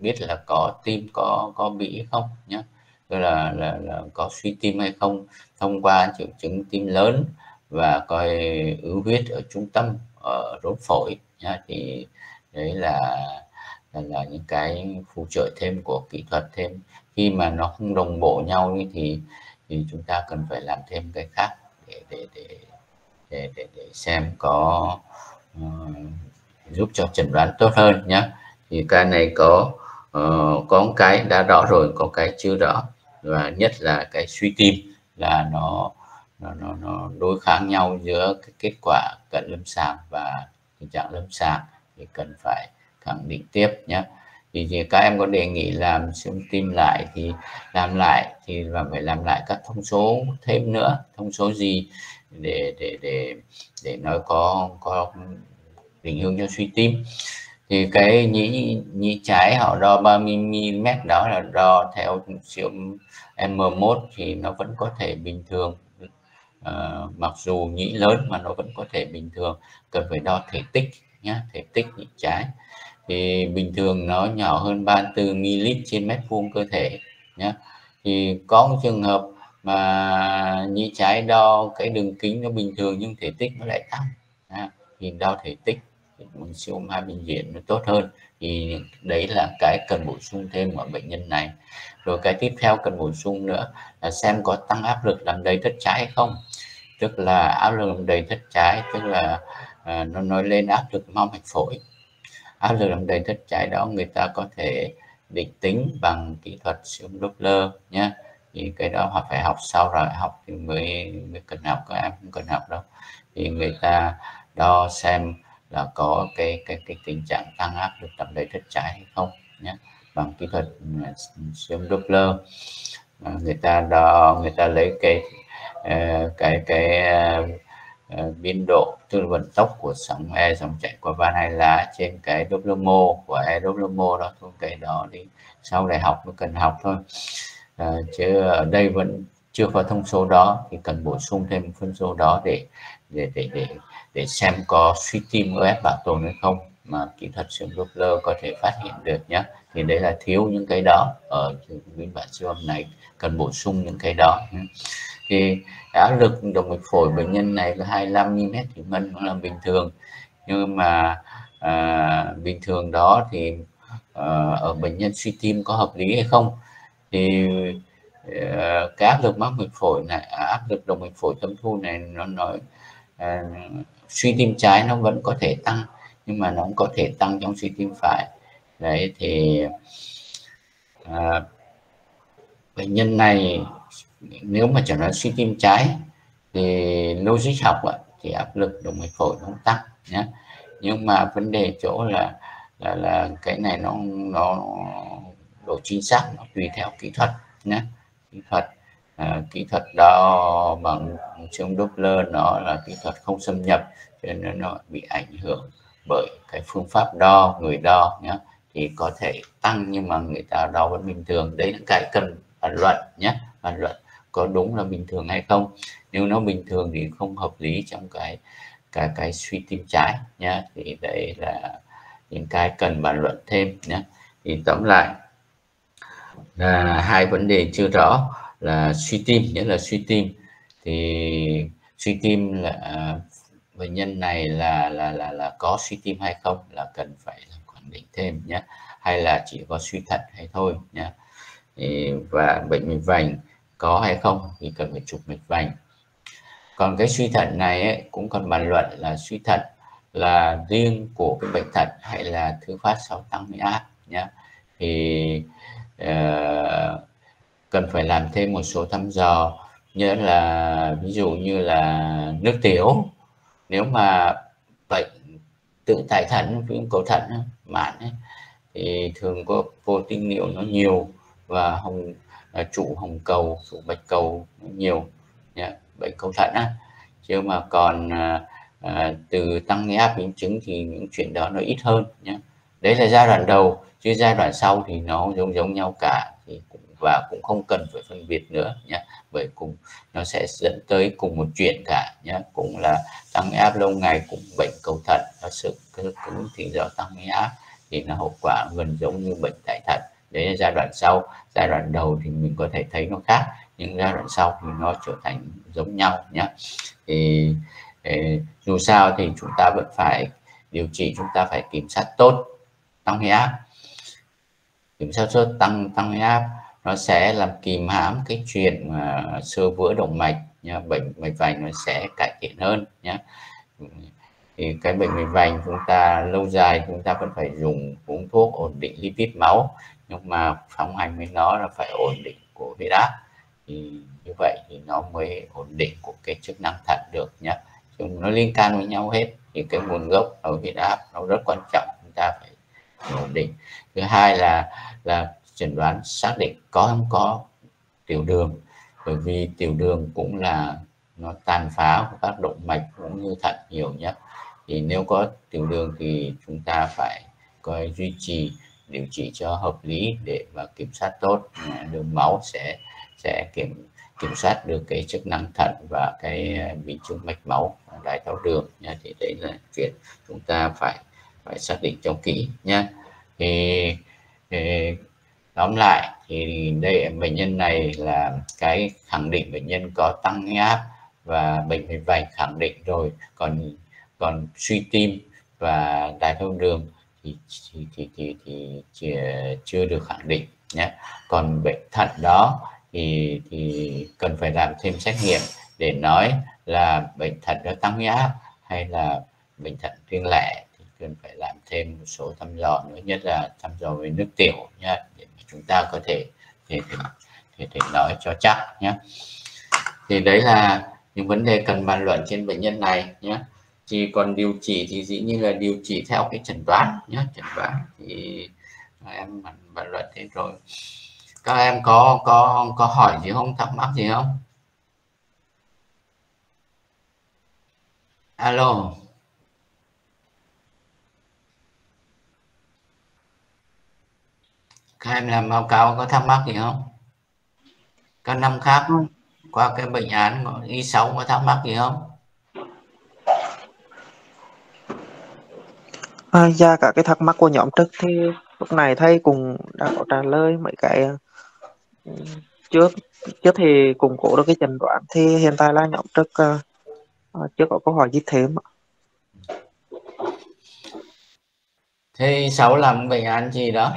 biết là có tim có có bị không nhé, tức là, là là có suy tim hay không thông qua triệu chứng tim lớn và coi ứ huyết ở trung tâm, ở đốt phổi nhá. Thì đấy là là, là những cái phụ trợ thêm của kỹ thuật thêm. Khi mà nó không đồng bộ nhau thì thì chúng ta cần phải làm thêm cái khác để để để để để, để xem có uh, giúp cho chẩn đoán tốt hơn nhé. Thì cái này có uh, có một cái đã rõ rồi, có cái chưa rõ, và nhất là cái suy tim là nó nó nó, nó đối kháng nhau giữa cái kết quả cận lâm sàng và tình trạng lâm sàng, thì cần phải khẳng định tiếp nhé. Thì, thì các em có đề nghị làm siêu tim lại thì làm lại, thì và phải làm lại các thông số thêm nữa. Thông số gì để để để để nó có có định hướng cho suy tim. Thì cái nhĩ nhĩ trái họ đo ba mươi mi-li-mét đó là đo theo siêu em một thì nó vẫn có thể bình thường. Uh, mặc dù nhĩ lớn mà nó vẫn có thể bình thường. Cần phải đo thể tích nhé, thể tích nhĩ trái thì bình thường nó nhỏ hơn ba mươi tư mi-li-lít trên mét vuông cơ thể nhé. Thì có một trường hợp mà nhĩ trái đo cái đường kính nó bình thường nhưng thể tích nó lại tăng, à, thì đo thể tích bằng siêu âm hai bệnh viện nó tốt hơn. Thì đấy là cái cần bổ sung thêm ở bệnh nhân này. Rồi cái tiếp theo cần bổ sung nữa là xem có tăng áp lực làm đầy thất trái hay không. Tức là áp lực làm đầy thất trái, tức là à, nó nói lên áp lực mao mạch phổi. Áp lực làm đầy thất trái đó người ta có thể định tính bằng kỹ thuật siêu âm Doppler nhé. Thì cái đó họ phải học sau rồi, học thì mới mới cần học, các em không cần học đâu. Thì người ta đo xem là có cái cái cái tình trạng tăng áp lực làm đầy thất trái hay không nhé, bằng kỹ thuật siêu âm Doppler. À, người ta đo, người ta lấy cái uh, cái cái uh, uh, biên độ, tức là vận tốc của sóng E dòng chảy qua van hai lá trên cái Doppler mô của E Doppler mô đó thôi. Cái đó đi sau đại học mới cần học thôi. À, chứ ở đây vẫn chưa có thông số đó, thì cần bổ sung thêm phân số đó để để để để để xem có suy tim o ép bảo tồn hay không, mà kỹ thuật siêu âm Doppler có thể phát hiện được nhé. Thì đấy là thiếu những cái đó ở biên bản siêu âm này, cần bổ sung những cái đó. Thì áp lực động mạch phổi bệnh nhân này là hai mươi lăm mi-li-mét thủy ngân cũng là bình thường, nhưng mà à, bình thường đó thì à, ở bệnh nhân suy tim có hợp lý hay không. Thì à, cái áp lực mắc mạch phổi này, áp lực động mạch phổi tâm thu này nó nói à, suy tim trái nó vẫn có thể tăng, nhưng mà nó cũng có thể tăng trong suy tim phải. Đấy thì à, bệnh nhân này nếu mà chẩn đoán suy tim trái thì logic học ạ, thì áp lực động mạch phổi nó không tăng nhé. Nhưng mà vấn đề chỗ là là là cái này nó nó độ chính xác nó tùy theo kỹ thuật nhé. Kỹ thuật à, kỹ thuật đo bằng siêu âm Doppler nó là kỹ thuật không xâm nhập, cho nên nó bị ảnh hưởng bởi cái phương pháp đo, người đo nhé. Thì có thể tăng nhưng mà người ta đo vẫn bình thường. Đấy là cái cần bàn luận nhé, bàn luận có đúng là bình thường hay không. Nếu nó bình thường thì không hợp lý trong cái cái cái suy tim trái nhé. Thì đấy là những cái cần bàn luận thêm nhé. Thì tóm lại là hai vấn đề chưa rõ là suy tim, nhất là suy tim thì suy tim là bệnh nhân này là là là là có suy tim hay không là cần phải khẳng định thêm nhé, hay là chỉ có suy thận hay thôi nhé. Và bệnh mạch vành có hay không thì cần phải chụp mạch vành. Còn cái suy thận này ấy, cũng còn bàn luận là suy thận là riêng của cái bệnh thận hay là thứ phát sau tăng huyết áp nhé. Thì uh, cần phải làm thêm một số thăm dò, như là ví dụ như là nước tiểu. Nếu mà bệnh tự tại thận, viêm cầu thận mãn ấy, thì thường có protein niệu nó nhiều và hồng trụ hồng cầu, trụ bạch cầu nó nhiều nhé, bệnh cầu thận á. Chứ mà còn à, à, từ tăng huyết áp biến chứng thì những chuyện đó nó ít hơn nhé. Đấy là giai đoạn đầu, chứ giai đoạn sau thì nó giống giống nhau cả, thì cũng, và cũng không cần phải phân biệt nữa nhé, bởi cùng nó sẽ dẫn tới cùng một chuyện cả nhé, cũng là tăng huyết áp lâu ngày, cũng bệnh cầu thận, nó sự cứng thì do tăng huyết áp. thì nó hậu quả gần giống như bệnh tại thận. Đấy là giai đoạn sau. Giai đoạn đầu thì mình có thể thấy nó khác, nhưng giai đoạn sau thì nó trở thành giống nhau nhé. Thì, thì dù sao thì chúng ta vẫn phải điều trị, chúng ta phải kiểm soát tốt tăng huyết áp. Kiểm soát tốt tăng tăng huyết áp nó sẽ làm kìm hãm cái chuyện mà xơ vữa động mạch nha, bệnh mạch vành nó sẽ cải thiện hơn nhé. Thì cái bệnh mạch vành chúng ta lâu dài chúng ta vẫn phải dùng uống thuốc ổn định lipid máu, nhưng mà song hành với nó là phải ổn định của huyết áp, thì như vậy thì nó mới ổn định của cái chức năng thận được nhé. Chúng nó liên can với nhau hết, thì cái nguồn gốc ở huyết áp nó rất quan trọng, chúng ta phải ổn định. Thứ hai là là chẩn đoán xác định có không có tiểu đường, bởi vì tiểu đường cũng là nó tàn phá của các động mạch cũng như thận nhiều nhất. Thì nếu có tiểu đường thì chúng ta phải coi duy trì điều trị cho hợp lý để mà kiểm soát tốt đường máu, sẽ sẽ kiểm kiểm soát được cái chức năng thận và cái biến chứng mạch máu, đái tháo đường nha. Thì đấy là chuyện chúng ta phải phải xác định cho kỹ nhé. Thì, thì tóm lại thì đây bệnh nhân này là cái khẳng định bệnh nhân có tăng huyết áp và bệnh mạch vành khẳng định rồi, còn còn suy tim và đái tháo đường thì thì thì thì, thì, thì chưa được khẳng định nhé. Còn bệnh thận đó thì thì cần phải làm thêm xét nghiệm để nói là bệnh thận có tăng huyết áp hay là bệnh thận riêng lẻ, thì cần phải làm thêm một số thăm dò nữa, nhất là thăm dò về nước tiểu nha, để mà chúng ta có thể thể, thể, thể, thể nói cho chắc nhé. Thì đấy là những vấn đề cần bàn luận trên bệnh nhân này nhé. Chỉ còn điều trị thì dĩ nhiên là điều trị theo cái chẩn đoán nhé. Chẩn đoán thì em bàn luận thế rồi. Các em có có có hỏi gì không, thắc mắc gì không? Alo. Các em làm báo cáo có thắc mắc gì không? Các năm khác qua cái bệnh án Y sáu có thắc mắc gì không? À, và cả cái thắc mắc của nhóm trước thì lúc này thầy cũng đã có trả lời mấy cái trước trước thì củng cố được cái chẩn đoán, thì hiện tại là nhóm trước uh, chưa có câu hỏi gì thêm. Thế sáu làm bệnh án gì đó?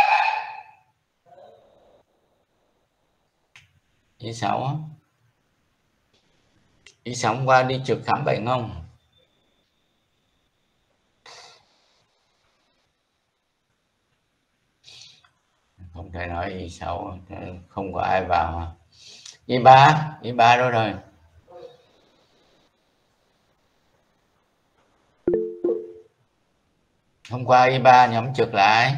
Y sáu Y sáu qua đi trực khám bệnh không? Không thể nói Y sáu không có ai vào. Y ba Y ba đâu rồi? Hôm qua Y ba nhóm trực là ai?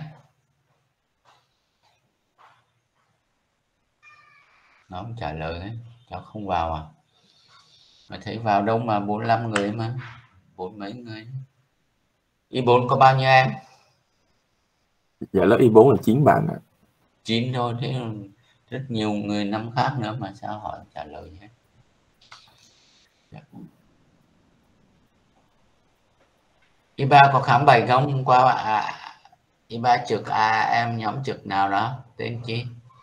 Nó không trả lời ấy. Cháu không vào à? Mà thấy vào đâu mà bốn mươi lăm người mà, bốn mấy người. Y bốn có bao nhiêu em? Dạ lớp Y bốn là chín bạn ạ. chín thôi, thế rất nhiều người năm khác nữa mà sao họ trả lời hết. Y ba có khám bệnh không? Hôm qua à, Y ba trực à, em nhóm trực nào đó tên chi?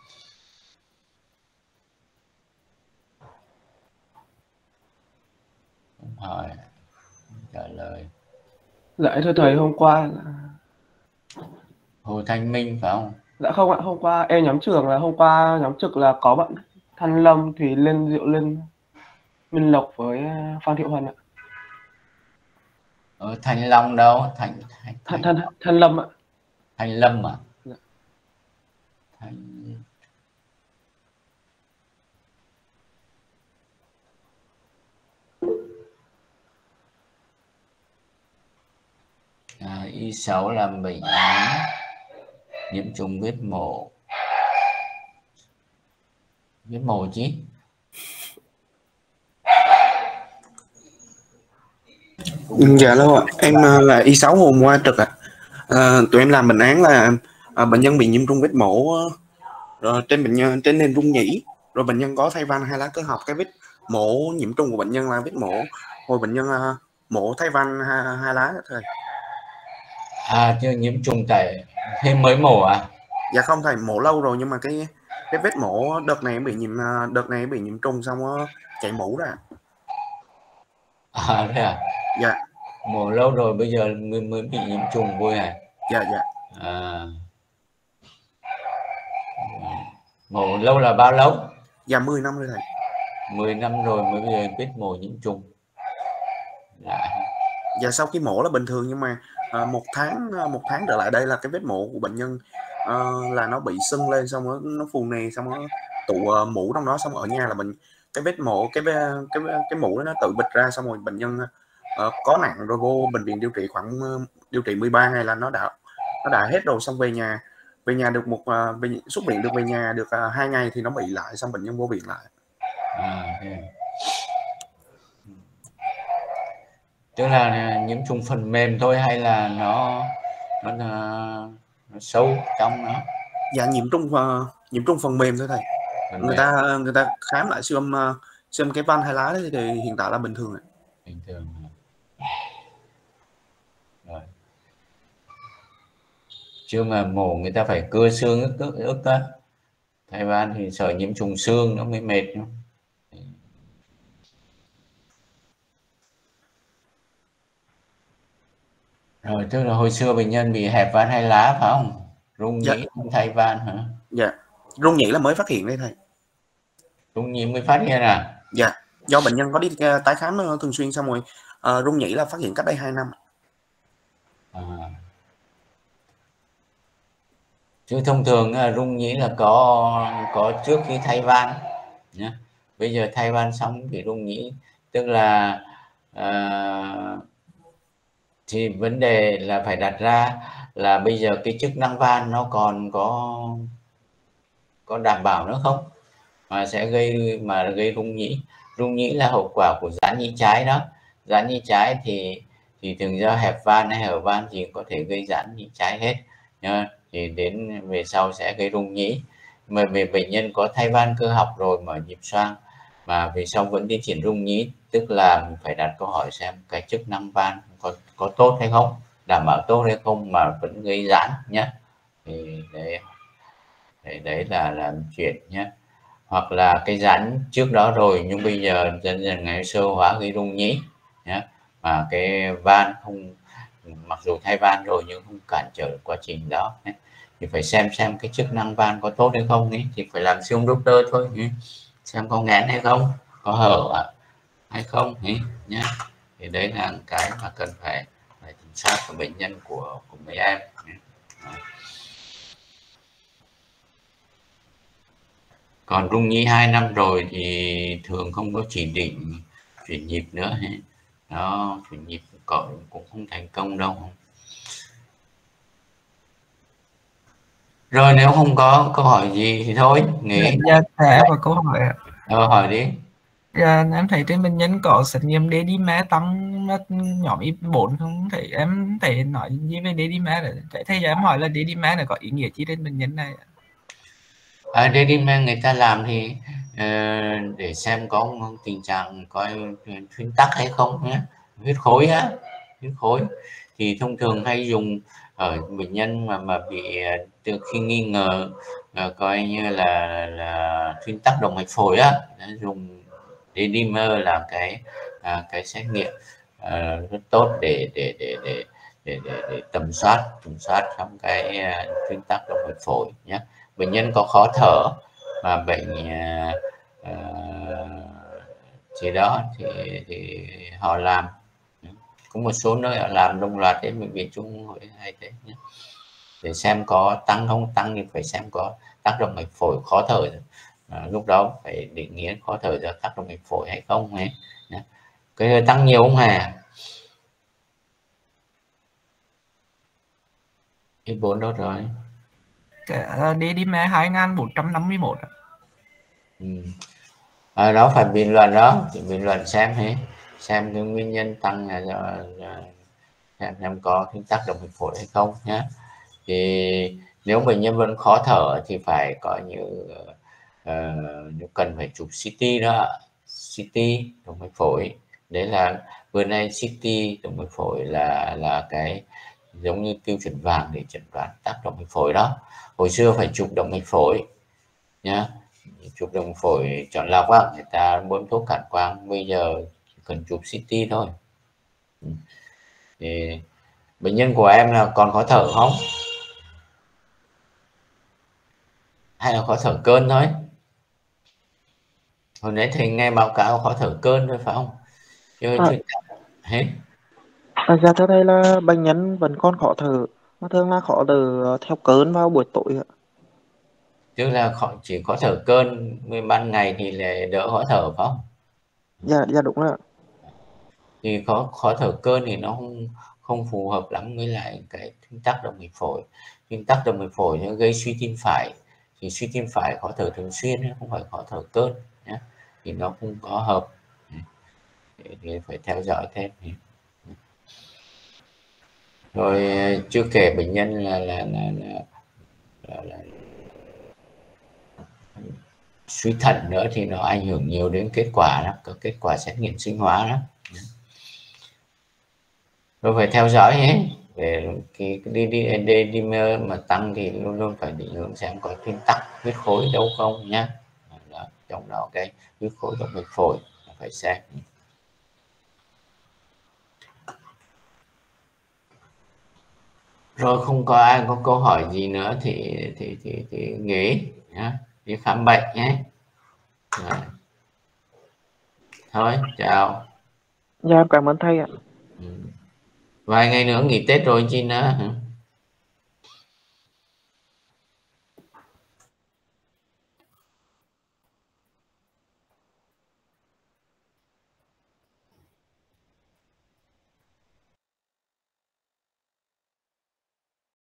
Không hỏi, không trả lời. Dạ thưa thầy, hôm qua là... Hồ Thanh Minh phải không? Dạ không ạ, hôm qua em nhóm trưởng là hôm qua nhóm trực là có bạn Thanh Lâm thì lên Diệu Linh, Minh Lộc với Phan Thiệu Huân ạ. Ở Thanh Long đâu? Thanh Thanh Thanh, Thanh, Thanh Lâm ạ. Thanh Lâm à? Dạ. Thanh... À, Y sáu làm bệnh án nhiễm trùng huyết mổ. Huyết mổ chứ? Dạ lâu ạ, em là Y sáu hôm qua trực ạ. À, tụi em làm bệnh án là à, bệnh nhân bị nhiễm trùng vết mổ rồi trên bệnh nhân trên nền rung nhĩ, rồi bệnh nhân có thay van hai lá cơ học. Cái vết mổ nhiễm trùng của bệnh nhân là vết mổ hồi bệnh nhân uh, mổ thay van hai, hai lá đó thầy. À, chưa nhiễm trùng tại thêm mới mổ à? Dạ không thầy, mổ lâu rồi nhưng mà cái cái vết mổ đợt này bị nhiễm đợt này bị nhiễm trùng xong nó chảy mũ ra. À thế à? Dạ. Mổ lâu rồi bây giờ mới mới bị nhiễm trùng vui à? Dạ dạ. À. Mổ lâu là bao lâu? Dạ mười năm rồi thầy. mười năm rồi mới bây giờ biết mổ nhiễm trùng. Dạ. Dạ sau khi mổ là bình thường nhưng mà à, một tháng một tháng trở lại đây là cái vết mổ của bệnh nhân à, là nó bị sưng lên, xong nó nó phù nề, xong nó tụ uh, mũ trong đó, xong ở nhà là mình cái vết mổ cái cái cái mũ đó nó tự bịch ra, xong rồi bệnh nhân uh, có nặng rồi vô bệnh viện điều trị khoảng uh, điều trị mười ba ngày là nó đã nó đã hết rồi, xong về nhà về nhà được một uh, về, xuất viện được về nhà được uh, hai ngày thì nó bị lại, xong bệnh nhân vô viện lại. À, thế. Tức là nhiễm trùng phần mềm thôi hay là nó nó, nó, nó sâu trong nó? Dạ nhiễm trùng uh, nhiễm trùng phần mềm thôi thầy. Phần người mềm. ta người ta khám lại siêu âm uh, siêu âm cái van hai lá đấy thì hiện tại là bình thường. Bình thường. Rồi. Chứ mà mổ người ta phải cưa xương ức ức ức á. Thái van thì sợ nhiễm trùng xương nó mới mệt. Rồi tức là hồi xưa bệnh nhân bị hẹp van hai lá phải không? Rung nhĩ dạ. Thay van hả? Dạ. Rung nhĩ là mới phát hiện đấy thầy. Rung nhĩ mới phát hiện à? Dạ. Do bệnh nhân có đi tái khám thường xuyên, xong rồi uh, rung nhĩ là phát hiện cách đây hai năm. À. Chứ thông thường rung nhĩ là có có trước khi thay van nhé. Bây giờ thay van xong bị rung nhĩ, tức là uh, thì vấn đề là phải đặt ra là bây giờ cái chức năng van nó còn có có đảm bảo nữa không, mà sẽ gây mà gây rung nhĩ. Rung nhĩ là hậu quả của giãn nhĩ trái đó. Giãn nhĩ trái thì thì thường do hẹp van hay hở van thì có thể gây giãn nhĩ trái hết nha, thì đến về sau sẽ gây rung nhĩ. Mà về bệnh nhân có thay van cơ học rồi mở nhịp xoang mà về sau vẫn tiến triển rung nhĩ, tức là mình phải đặt câu hỏi xem cái chức năng van có có tốt hay không, đảm bảo tốt hay không mà vẫn gây giãn nhé. Thì đấy, đấy, đấy là làm chuyện nhé. Hoặc là cái giãn trước đó rồi nhưng bây giờ dần dần ngày sơ hóa gây rung nhĩ nhé, mà cái van không, mặc dù thay van rồi nhưng không cản trở quá trình đó nhé. Thì phải xem xem cái chức năng van có tốt hay không ấy, thì phải làm siêu âm Doppler thôi nhé. Xem có nghẽn hay không, có hở hay không ấy, nhé. Thì đấy là cái mà cần phải phải kiểm soát của bệnh nhân của của mấy em nhé. Còn rung nhĩ hai năm rồi thì thường không có chỉ định chuyển nhịp nữa ấy. Đó, chuyển nhịp cậu cũng không thành công đâu. Rồi nếu không có câu hỏi gì thì thôi nghỉ. Dạ, dạ và câu hỏi ạ. Ờ, hỏi đi. Dạ, em thấy trên bệnh nhân có xét nghiệm đê đê em e tăng nhóm i bốn không, thấy em thấy nói gì về đê đê em e rồi. Thầy cho em hỏi là đê đê em e này có ý nghĩa chi trên bệnh nhân này? À, đê đê em e người ta làm thì uh, để xem có tình trạng coi thuyên tắc hay không nhé, huyết khối á, huyết khối thì thông thường hay dùng ở bệnh nhân mà mà bị từ khi nghi ngờ uh, coi như là là thuyên tắc động mạch phổi á, dùng đê đê em e là cái à, cái xét nghiệm uh, rất tốt để để để để để để, để tầm soát tầm soát trong cái uh, thuyên tắc động mạch phổi nhé. Bệnh nhân có khó thở và bệnh uh, uh, gì đó thì, thì họ làm, có một số nơi họ làm đồng loạt đến bệnh viện Trung ương hay thế nhé, để xem có tăng không. Tăng thì phải xem có tác động mạch phổi, khó thở à, lúc đó phải định nghĩa khó thở do tác động mạch phổi hay không ấy. Cái tăng nhiều không hề? i bốn đâu rồi? Cái đê đê em e hai nghìn bốn trăm năm mươi mốt. Ừ. À, đó phải bình luận đó, thì bình luận xem hết, xem cái nguyên nhân tăng là do xem, xem có cái tác động mạch phổi hay không nhé. Thì nếu bệnh nhân vẫn khó thở thì phải có như uh, cần phải chụp xê tê đó, xê tê động mạch phổi. Đấy là vừa nay xê tê động mạch phổi là là cái giống như tiêu chuẩn vàng để chẩn đoán tắc động mạch phổi đó. Hồi xưa phải chụp động mạch phổi nhá, chụp động mạch phổi chọn lọc á, người ta muốn thuốc cản quang, bây giờ chỉ cần chụp xê tê thôi. Thì bệnh nhân của em là còn khó thở không, hay là khó thở cơn thôi? Hồi nãy thầy nghe báo cáo khó thở cơn thôi phải không? Chứ, À, chứ hết. à, dạ thưa thầy là bệnh nhân vẫn còn khó thở, mà thường là khó thở theo cơn vào buổi tối ạ. Tức là khó, chỉ khó thở cơn, ban ngày thì lại đỡ khó thở phải không? Dạ, dạ đúng rồi ạ. Thì khó khó thở cơn thì nó không không phù hợp lắm với lại cái thuyên tắc động mạch phổi. Thuyên tắc động mạch phổi nó gây suy tim phải, thì suy tim phải khó thở thường xuyên, không phải khó thở cơn nhé, thì nó không có hợp, thì phải theo dõi thêm. Rồi chưa kể bệnh nhân là là là, là, là, là suy thận nữa thì nó ảnh hưởng nhiều đến kết quả đó, có kết quả xét nghiệm sinh hóa đó. Rồi phải theo dõi hết về cái đi đi đi đi mà tăng thì luôn luôn phải định hướng xem có thuyên tắc huyết khối đâu không nhá. Đó, trong đó cái huyết khối động mạch phổi phải xem. Rồi không có ai có câu hỏi gì nữa thì thì thì, thì nghỉ nhá, đi khám bệnh nhé. Rồi. Thôi chào. Dạ em cảm ơn thầy ạ. Ừ. Vài ngày nữa nghỉ Tết rồi chi nữa hả?